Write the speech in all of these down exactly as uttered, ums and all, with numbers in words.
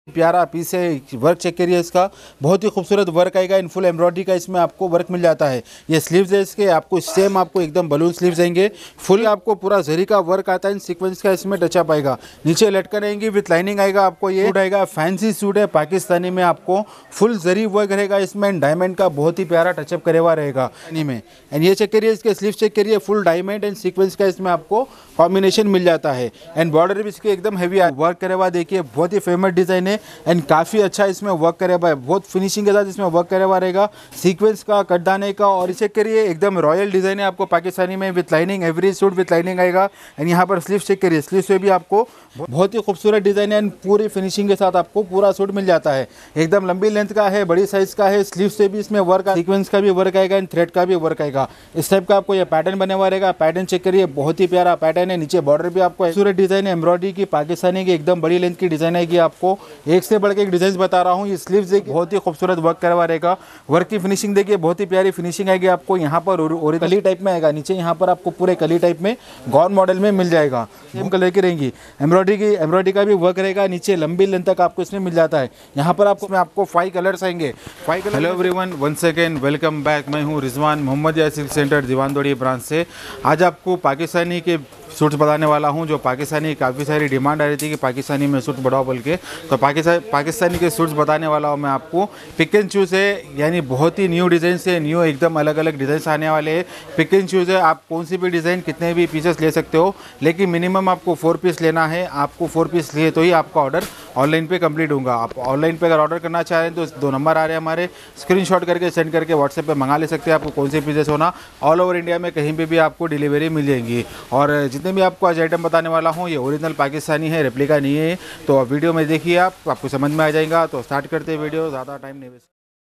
प्यारा पीस है। Work check करिए इसका, बहुत ही खूबसूरत वर्क आएगा। इन फुल एम्ब्रॉयडरी का इसमें आपको वर्क मिल जाता है। ये स्लीव्स है इसके, आपको सेम आपको एकदम बलून स्लीव्स देंगे। फुल आपको पूरा जरी का वर्क आता है, सीक्वेंस का इसमें टचअप आएगा। नीचे लटकन रहेंगी विथ लाइनिंग आएगा। आपको ये सूट आएगा, फैंसी सूट है पाकिस्तानी में, आपको फुल जरी वर्क रहेगा इसमें। डायमंड का बहुत ही प्यारा टचअप करे हुआ रहेगा में। एंड ये चेक करिए इसके स्लीव चेक करिए, फुल डायमंड एंड सीक्वेंस का इसमें आपको कॉम्बिनेशन मिल जाता है। एंड बॉर्डर भी इसके एकदम हैवी वर्क करे हुआ, देखिए बहुत ही फेमस डिजाइन है। एंड काफ़ी अच्छा इसमें वर्क करे हुआ है, बहुत फिनिशिंग के साथ इसमें वर्क करे हुआ रहेगा, सीक्वेंस का, कटदाने का। और इसे करिए एकदम रॉयल डिज़ाइन है आपको पाकिस्तानी में with lining, every suit with lining आएगा। एंड यहाँ पर स्लीव चेक करिए, स्लीव से भी आपको बहुत ही खूबसूरत डिज़ाइन है एंड पूरी फिनिशिंग के साथ आपको पूरा सूट मिल जाता है। एकदम लंबी लेंथ का है, बड़ी साइज़ का है। स्लीव से भी इसमें वर्क, सीक्वेंस का भी वर्क आएगा एंड थ्रेड का भी वर्क आएगा। इस टाइप का आपको ये पैटर्न बने हुआ रहेगा। पैटर्न चेक करिए, बहुत ही प्यारा पैटर्न है। नीचे बॉर्डर भी आपको खूबसूरत डिज़ाइन है, एम्ब्रॉयडरी की, पाकिस्तानी की, एकदम बड़ी लेंथ की डिज़ाइन आएगी। आपको एक से बढ़ के एक डिज़ाइन बता रहा हूँ। ये स्लीव्स देखिए, बहुत ही खूबसूरत वर्क करवा रहेगा। वर्क की फिनिशिंग देखिए, बहुत ही प्यारी फिनिशिंग आएगी आपको। यहाँ पर और कली टाइप में आएगा, नीचे यहाँ पर आपको पूरे कली टाइप में गॉन मॉडल में मिल जाएगा। सेम कलर की रहेंगी। एम्ब्रॉयडरी की, एम्ब्रॉयडरी का भी वर्क रहेगा। नीचे लंबी लेंथ तक आपको इसमें मिल जाता है। यहाँ पर आपको आपको फाइव कलर्स आएंगे, five colour. Hello everyone, once again welcome back. मैं हूँ Rizwan, Mohammadia silk centre Diwandodi branch से। आज आपको पाकिस्तानी के सूट्स बताने वाला हूं। जो पाकिस्तानी, काफ़ी सारी डिमांड आ रही थी कि पाकिस्तानी में सूट बढ़ाओ बोल के, तो पाकिस्तान पाकिस्तानी के सूट्स बताने वाला हूं मैं आपको। पिक एंड चूज़ है, यानी बहुत ही न्यू डिज़ाइन से, न्यू एकदम अलग अलग डिज़ाइन आने वाले हैं। पिक एंड चूज़ है, आप कौन सी भी डिज़ाइन, कितने भी पीसेस ले सकते हो, लेकिन मिनिमम आपको फोर पीस लेना है। आपको फोर पीस लिए तो ही आपका ऑर्डर ऑनलाइन पे कंप्लीट होगा। आप ऑनलाइन पे अगर ऑर्डर करना चाह रहे हैं तो दो नंबर आ रहे हैं हमारे, स्क्रीनशॉट करके सेंड करके व्हाट्सएप पे मंगा ले सकते हैं। आपको कौन से पीसेस होना, ऑल ओवर इंडिया में कहीं पे भी आपको डिलीवरी मिल जाएगी। और जितने भी आपको आज आइटम बताने वाला हूँ, ये ओरिजिनल पाकिस्तानी है, रेप्लिका नहीं है। तो वीडियो में देखिए, आप आपको समझ में आ जाएगा। तो स्टार्ट करते हैं वीडियो, ज़्यादा टाइम नहीं waste.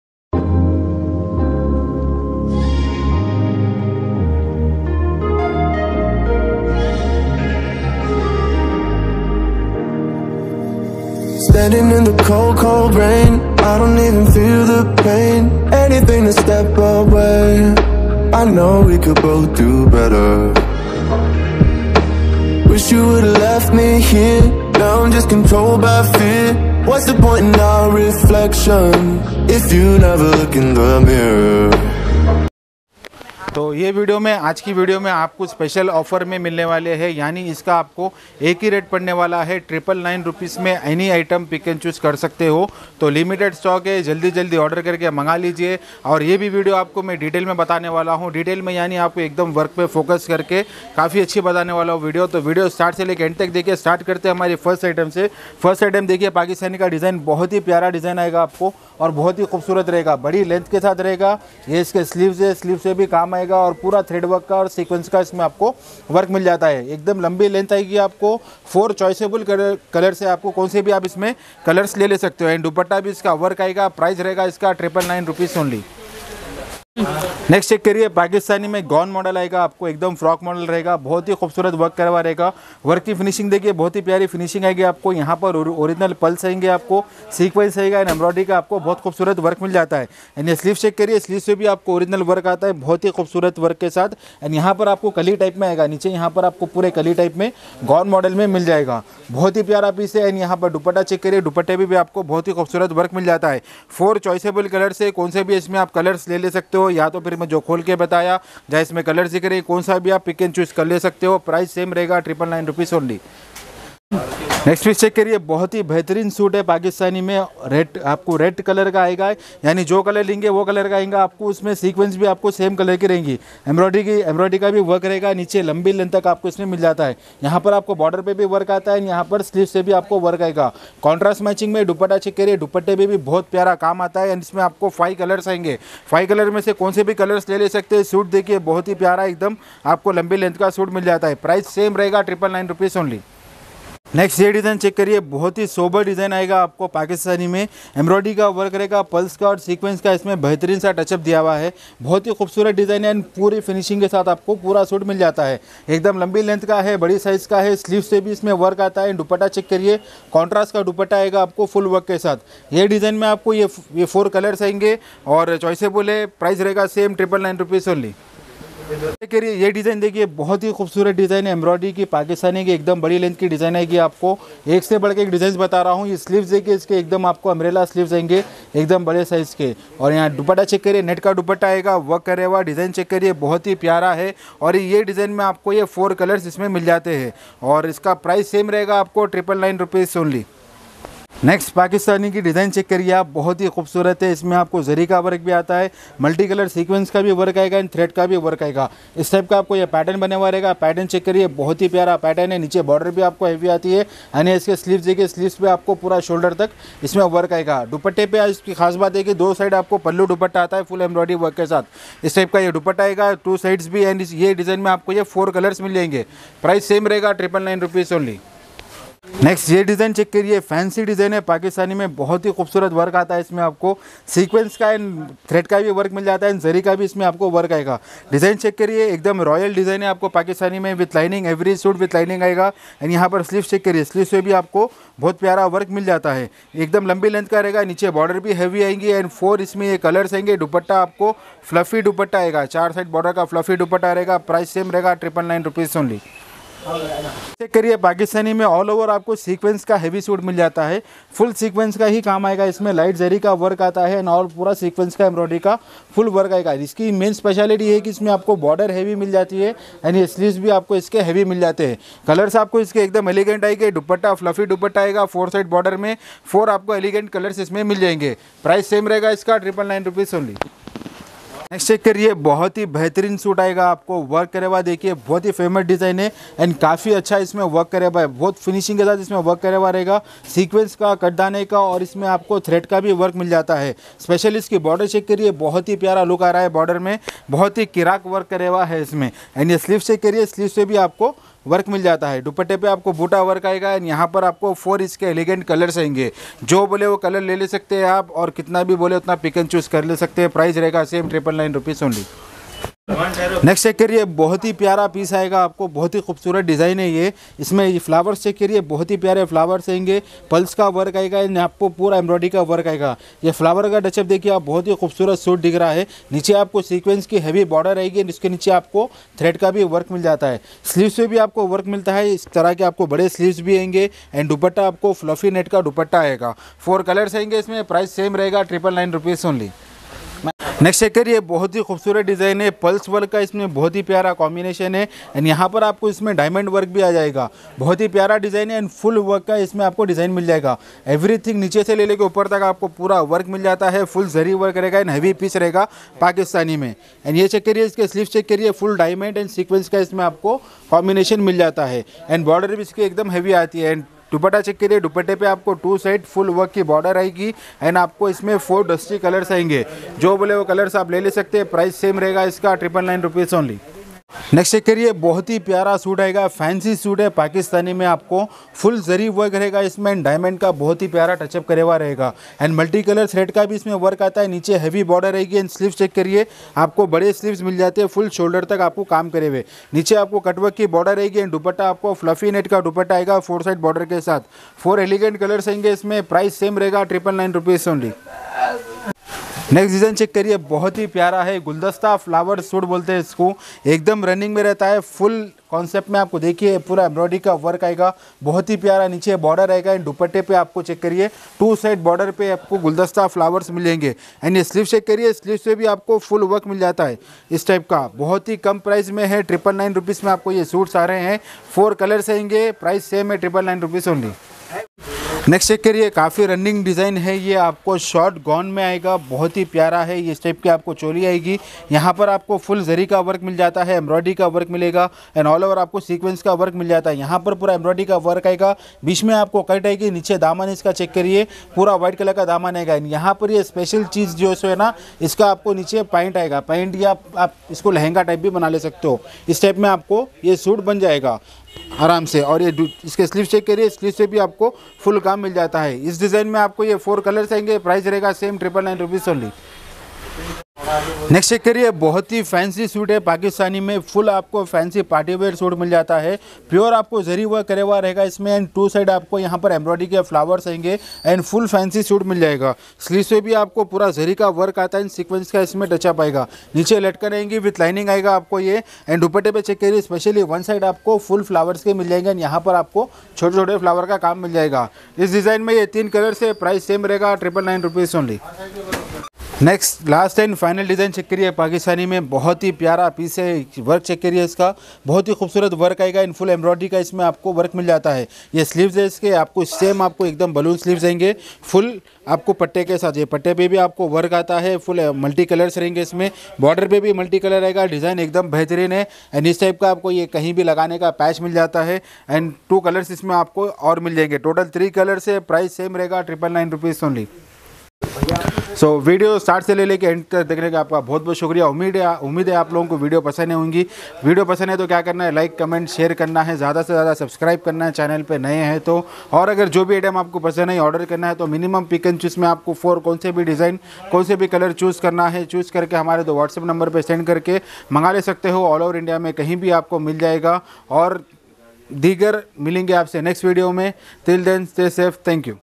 Standing in the cold, cold rain, I don't even feel the pain. Anything to step away, I know we could both do better. Wish you would've left me here, now I'm just controlled by fear. What's the point in our reflection, if you never look in the mirror? तो ये video में, आज की video में आपको special offer में मिलने वाले हैं, यानी इसका आपको एक ही रेट पड़ने वाला है। ट्रिपल नाइन रुपीज़ में any item pick and choose कर सकते हो। तो लिमिटेड स्टॉक है, जल्दी जल्दी ऑर्डर करके मंगा लीजिए। और ये भी वीडियो आपको मैं डिटेल में बताने वाला हूँ। डिटेल में यानी आपको एकदम वर्क पे फोकस करके काफ़ी अच्छी बताने वाला हूँ वीडियो। तो वीडियो स्टार्ट से लेकर एंड तक देखिए। स्टार्ट करते हैं हमारी फर्स्ट आइटम से। फर्स्ट आइटम देखिए, पाकिस्तानी का डिज़ाइन, बहुत ही प्यारा डिज़ाइन आएगा आपको और बहुत ही खूबसूरत रहेगा, बड़ी लेंथ के साथ रहेगा। ये इसके स्लीव्स है, स्लीव से भी काम आएगा और पूरा थ्रेड वर्क का और सीक्वेंस का इसमें आपको वर्क मिल जाता है। एकदम लंबी लेंथ आएगी आपको। फोर चॉइसेबल कलर कलर से आपको कौन से भी आप इसमें कलर्स ले ले सकते हो। एंड दुपट्टा भी इसका वर्क आएगा। प्राइस रहेगा इसका triple nine rupees only. Next check करिए, पाकिस्तानी में गॉन मॉडल आएगा आपको, एकदम फ्रॉक मॉडल रहेगा, बहुत ही खूबसूरत वर्क करवा रहेगा। वर्क की फिनिशिंग देखिए, बहुत ही प्यारी फिनिशिंग आएगी आपको। यहाँ पर ओरिजिनल पल्स आएंगे आपको, सीक्वेंस आएगा एंड एम्ब्रॉयडरी का आपको बहुत खूबसूरत वर्क मिल जाता है। एंड ये स्लीव चेक करिए, स्लीव से भी आपको ओरिजिनल वर्क आता है, बहुत ही खूबसूरत वर्क के साथ। एंड यहाँ पर आपको कली टाइप में आएगा, नीचे यहाँ पर आपको पूरे कली टाइप में गॉन मॉडल में मिल जाएगा। बहुत ही प्यारा पीस है। एंड यहाँ पर दुपट्टा चेक करिए, दुपट्टे भी, भी आपको बहुत ही खूबसूरत वर्क मिल जाता है। फोर चॉइसेबल कलर से कौन से भी इसमें आप कलर्स ले ले सकते हो, या तो फिर मैं जो खोल के बताया जहाँ इसमें कलर दिख रहे हैं, कौन सा भी आप पिक एंड चूज कर ले सकते हो। प्राइस सेम रहेगा, triple nine rupees only. Next piece check करिए, बहुत ही बेहतरीन सूट है पाकिस्तानी में। रेड, आपको रेड कलर का आएगा, यानी जो कलर लेंगे वो कलर का आएगा आपको। उसमें सीक्वेंस भी आपको सेम कलर की रहेंगी। एम्ब्रॉयडरी की, एम्ब्रॉयडरी का भी वर्क रहेगा। नीचे लंबी लेंथ तक आपको इसमें मिल जाता है। यहाँ पर आपको बॉर्डर पे भी वर्क आता है, यहाँ पर स्लीव से भी आपको वर्क आएगा। कॉन्ट्रास्ट मैचिंग में दुपट्टा चेक करिए, दुपट्टे पे भी बहुत प्यारा काम आता है। एंड इसमें आपको फाइव कलर्स आएंगे। फाइव कलर में से कौन से भी कलर्स ले ले सकते हैं। सूट देखिए, बहुत ही प्यारा, एकदम आपको लंबी लेंथ का सूट मिल जाता है। प्राइस सेम रहेगा, triple nine rupees only. Next ये डिज़ाइन चेक करिए, बहुत ही सोबर डिज़ाइन आएगा आपको पाकिस्तानी में। एम्ब्रॉयडरी का वर्क रहेगा, पल्स का और सीक्वेंस का इसमें बेहतरीन सा टचअप दिया हुआ है। बहुत ही खूबसूरत डिज़ाइन है एंड पूरी फिनिशिंग के साथ आपको पूरा सूट मिल जाता है। एकदम लंबी लेंथ का है, बड़ी साइज़ का है। स्लीव से भी इसमें वर्क आता है। दुपट्टा चेक करिए, कॉन्ट्रास्ट का दुपट्टा आएगा आपको फुल वर्क के साथ। ये डिज़ाइन में आपको ये ये फोर कलर्स आएंगे और चॉइसेबल है। प्राइस रहेगा same, triple nine rupees only. करिए ये डिज़ाइन देखिए, बहुत ही खूबसूरत डिज़ाइन है, एम्ब्रॉयडरी की, पाकिस्तानी की, एकदम बड़ी लेंथ की डिज़ाइन है कि आपको एक से बढ़ के एक डिज़ाइन बता रहा हूँ। ये स्लीव्स देखिए इसके एकदम आपको अम्ब्रेला स्लीव्स आएंगे, एकदम बड़े साइज़ के। और यहाँ दुपट्टा चेक करिए, नेट का दुपट्टा आएगा, वर्क करे हुआ डिज़ाइन चेक करिए, बहुत ही प्यारा है। और ये डिज़ाइन में आपको ये फोर कलर्स इसमें मिल जाते हैं और इसका प्राइस सेम रहेगा आपको triple nine rupees only. Next Pakistani की डिज़ाइन चेक करिए आप, बहुत ही खूबसूरत है। इसमें आपको जरी का वर्क भी आता है, मल्टी कलर सीक्वेंस का भी वर्क आएगा एंड थ्रेड का भी वर्क आएगा। इस टाइप का आपको ये पैटर्न बने हुआ रहेगा। पैटर्न चेक करिए, बहुत ही प्यारा पैटर्न है। नीचे बॉर्डर भी आपको हैवी आती है यानी इसके स्लीव्स देखिए, स्लीव्स पे आपको पूरा शोल्डर तक इसमें वर्क आएगा। दुपट्टे पे इसकी खास बात है कि दो साइड आपको पल्लू दुपट्टा आता है फुल एम्ब्रॉयडरी वर्क के साथ। इस टाइप का ये दुपट्टा आएगा, टू साइड्स भी। एंड ये डिज़ाइन में आपको ये फोर कलर्स मिल जाएंगे। प्राइस सेम रहेगा triple nine rupees only. Next ये डिज़ाइन चेक करिए, फैंसी डिज़ाइन है पाकिस्तानी में, बहुत ही खूबसूरत वर्क आता है इसमें। आपको सीक्वेंस का एंड थ्रेड का भी वर्क मिल जाता है एंड जरी का भी इसमें आपको वर्क आएगा। डिज़ाइन चेक करिए, एकदम रॉयल डिज़ाइन है आपको पाकिस्तानी में, with lining, every suit with lining आएगा। एंड यहाँ पर स्लीव्स चेक करिए, स्लीव्स पे भी आपको बहुत प्यारा वर्क मिल जाता है, एकदम लंबी लेंथ का रहेगा। नीचे बॉर्डर भी हैवी आएंगी एंड फोर इसमें ये कलर्स आएंगे। दुपट्टा आपको फ्लफी दुपट्टा आएगा, चार साइड बॉर्डर का फ्लफी दुपट्टा रहेगा। प्राइस सेम रहेगा triple nine rupees only. Check करिए, पाकिस्तानी में ऑल ओवर आपको सीक्वेंस का हेवी सूट मिल जाता है, फुल सीक्वेंस का ही काम आएगा इसमें। लाइट जरी का वर्क आता है एंड और पूरा सीक्वेंस का एम्ब्रॉयडरी का फुल वर्क आएगा। इसकी मेन स्पेशलिटी है कि इसमें आपको बॉर्डर हेवी मिल जाती है एंड ये स्लीव्स भी आपको इसके हेवी मिल जाते हैं। कलर्स आपको इसके एकदम एलिगेंट आएंगे। दुपट्टा फ्लफी दुपट्टा आएगा, फोर साइड बॉर्डर में फोर आपको एलिगेंट कलर्स इसमें मिल जाएंगे। प्राइस सेम रहेगा इसका triple nine rupees only. Next check करिए, बहुत ही बेहतरीन सूट आएगा आपको, वर्क करे हुआ देखिए, बहुत ही फेमस डिज़ाइन है एंड काफ़ी अच्छा इसमें वर्क करे हुआ है, बहुत फिनिशिंग के साथ इसमें वर्क करे हुआ रहेगा। सीक्वेंस का, कटदाने का और इसमें आपको थ्रेड का भी वर्क मिल जाता है। स्पेशली इसकी बॉर्डर चेक करिए, बहुत ही प्यारा लुक आ रहा है बॉर्डर में, बहुत ही किराक वर्क करे हुआ है इसमें। एंड ये स्लीव चेक करिए, स्लीव से भी आपको वर्क मिल जाता है। दुपट्टे पे आपको बूटा वर्क आएगा एंड यहाँ पर आपको फोर इसके एलिगेंट कलर्स आएंगे। जो बोले वो कलर ले ले सकते हैं आप और कितना भी बोले उतना पिक एंड चूज़ कर ले सकते हैं। प्राइस रहेगा same triple nine rupees only. Next check करिए, बहुत ही प्यारा पीस आएगा आपको, बहुत ही खूबसूरत डिज़ाइन है ये। इसमें ये फ्लावर्स चेक करिए, बहुत ही प्यारे फ्लावर्स आएंगे, पल्स का वर्क आएगा एंड आपको पूरा एम्ब्रॉयडरी का वर्क आएगा। ये फ्लावर का टचअप देखिए आप, बहुत ही खूबसूरत सूट दिख रहा है। नीचे आपको सीक्वेंस की हैवी बॉर्डर आएगी, इसके नीचे आपको थ्रेड का भी वर्क मिल जाता है। स्लीव्स पे भी आपको वर्क मिलता है, इस तरह के आपको बड़े स्लीव्स भी आएंगे एंड दुपट्टा आपको फ्लफी नेट का दुपट्टा आएगा। फोर कलर्स आएंगे इसमें। प्राइस सेम रहेगा triple nine rupees only. Next check करिए, बहुत ही खूबसूरत डिज़ाइन है, पल्स वर्क का इसमें बहुत ही प्यारा कॉम्बिनेशन है एंड यहाँ पर आपको इसमें डायमंड वर्क भी आ जाएगा। बहुत ही प्यारा डिज़ाइन है एंड फुल वर्क का इसमें आपको डिज़ाइन मिल जाएगा। एवरीथिंग नीचे से ले लेके ऊपर तक आपको पूरा वर्क मिल जाता है, फुल जरी वर्क रहेगा एंड हैवी पीस रहेगा पाकिस्तानी में। एंड ये चेक करिए, इसके स्लीव चेक करिए, फुल डायमंड एंड सीक्वेंस का इसमें आपको कॉम्बिनेशन मिल जाता है एंड बॉर्डर भी इसकी एकदम हैवी आती है। एंड दुपट्टा चेक करिए, दुपट्टे पे आपको टू साइड फुल वर्क की बॉर्डर आएगी एंड आपको इसमें फोर डस्टी कलर्स आएंगे। जो बोले वो कलर्स आप ले ले सकते हैं। प्राइस सेम रहेगा इसका triple nine rupees only. Next check करिए, बहुत ही प्यारा सूट आएगा, फैंसी सूट है पाकिस्तानी में, आपको फुल जरी वर्क रहेगा इसमें, डायमंड का बहुत ही प्यारा टचअप करे हुआ रहेगा एंड मल्टी कलर थ्रेड का भी इसमें वर्क आता है। नीचे हैवी बॉर्डर रहेगी एंड स्लीव्स चेक करिए, आपको बड़े स्लीव्स मिल जाते हैं, फुल शोल्डर तक आपको काम करे हुए। नीचे आपको कटवर्क की बॉर्डर रहेगी एंड दुपट्टा आपको फ्लफी नेट का दुपट्टा आएगा, फोर साइड बॉर्डर के साथ। फोर एलिगेंट कलर्स आएंगे इसमें। प्राइस सेम रहेगा triple nine rupees only. Next design check करिए, बहुत ही प्यारा है, गुलदस्ता फ्लावर सूट बोलते हैं इसको, एकदम रनिंग में रहता है। फुल कॉन्सेप्ट में आपको देखिए पूरा एम्ब्रॉयडरी का वर्क आएगा, बहुत ही प्यारा नीचे बॉर्डर आएगा एंड दुपट्टे पे आपको चेक करिए टू साइड बॉर्डर पे आपको गुलदस्ता फ्लावर्स मिलेंगे एंड ये स्लीव चेक करिए, स्लीव से भी आपको फुल वर्क मिल जाता है इस टाइप का। बहुत ही कम प्राइस में है, ट्रिपल नाइन रुपीज़ में आपको ये सूट्स आ रहे हैं। फोर कलर्स आएंगे, प्राइस सेम है triple nine rupees only. Next check करिए, काफ़ी रनिंग डिज़ाइन है ये, आपको शॉर्ट गॉन में आएगा, बहुत ही प्यारा है। ये टाइप की आपको चोली आएगी, यहाँ पर आपको फुल जरी का वर्क मिल जाता है, एम्ब्रॉयडरी का वर्क मिलेगा एंड ऑल ओवर आपको सीक्वेंस का वर्क मिल जाता है। यहाँ पर पूरा एम्ब्रॉयडरी का वर्क आएगा, बीच में आपको कट आएगी, नीचे दामन इसका चेक करिए पूरा व्हाइट कलर का दामन आएगा। यहाँ पर ये स्पेशल चीज़ जो है ना, इसका आपको नीचे पैंट आएगा, पैंट या आप इसको लहंगा टाइप भी बना ले सकते हो। इस टाइप में आपको ये सूट बन जाएगा आराम से। और ये इसके स्लीव चेक करिए, स्लीव से भी आपको फुल काम मिल जाता है। इस डिज़ाइन में आपको ये फोर कलर्स आएंगे, प्राइस रहेगा same triple nine rupees only. Next check करिए, बहुत ही फैंसी सूट है पाकिस्तानी में, फुल आपको फैंसी पार्टी वेयर सूट मिल जाता है। प्योर आपको जरी वर्क करे हुआ रहेगा इसमें एंड टू साइड आपको यहाँ पर एम्ब्रॉयडरी के फ्लावर्स आएंगे एंड फुल फैंसी सूट मिल जाएगा। स्लीव्स पे भी आपको पूरा जरी का वर्क आता है, सीक्वेंस का इसमें टचअप आएगा, नीचे लटकन रहेंगी विथ लाइनिंग आएगा आपको ये। एंड दुपट्टे पे चेक करिए, स्पेशली वन साइड आपको फुल फ्लावर्स के मिल जाएंगे एंड यहाँ पर आपको छोटे छोटे फ्लावर का काम मिल जाएगा। इस डिज़ाइन में ये तीन कलर से प्राइस सेम रहेगा, triple nine rupees only. Next last and final design check करिए, पाकिस्तानी में बहुत ही प्यारा पीस है। वर्क चेक करिए इसका, बहुत ही खूबसूरत वर्क आएगा इन फुल एम्ब्रॉयडरी का, इसमें आपको वर्क मिल जाता है। ये स्लीव्स है इसके, आपको सेम आपको एकदम बलून स्लीव्स आएंगे फुल आपको पट्टे के साथ। ये पट्टे पे भी आपको वर्क आता है, फुल मल्टी कलर्स रहेंगे इसमें, बॉर्डर पे भी मल्टी कलर रहेगा। डिज़ाइन एकदम बेहतरीन है एंड इस टाइप का आपको ये कहीं भी लगाने का पैच मिल जाता है एंड टू कलर्स इसमें आपको और मिल जाएंगे। टोटल थ्री कलर्स है, प्राइस सेम रहेगा, triple nine rupees only. So so, video start से ले लेके एंड तक देखने का आपका बहुत बहुत शुक्रिया। उम्मीद है उम्मीद है आप लोगों को वीडियो पसंद है होंगी। वीडियो पसंद है तो क्या करना है, लाइक कमेंट शेयर करना है, ज़्यादा से ज़्यादा सब्सक्राइब करना है चैनल पे नए हैं तो। और अगर जो भी आइटम आपको पसंद है ऑर्डर करना है तो मिनिमम पिक एंड चूज़ में आपको फोर कौन से भी डिज़ाइन कौन से भी कलर चूज़ करना है, चूज़ करके हमारे दो व्हाट्सएप नंबर पर सेंड करके मंगा ले सकते हो। ऑल ओवर इंडिया में कहीं भी आपको मिल जाएगा और दीगर मिलेंगे आपसे नेक्स्ट वीडियो में। Till then stay safe, thank you.